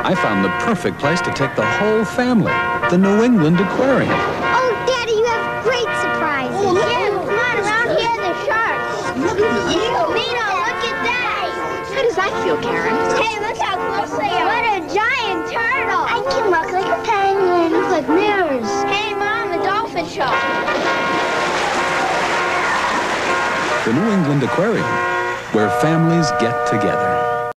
I found the perfect place to take the whole family, the New England Aquarium. Oh, Daddy, you have great surprises. Oh, yeah, come on, around here, there's sharks. Look at you. Nina, look at that. How does that feel, Karen? Hey, look how close they are. What a giant turtle. I can walk like a penguin. Look like mirrors. Hey, Mom, the dolphin show. The New England Aquarium, where families get together.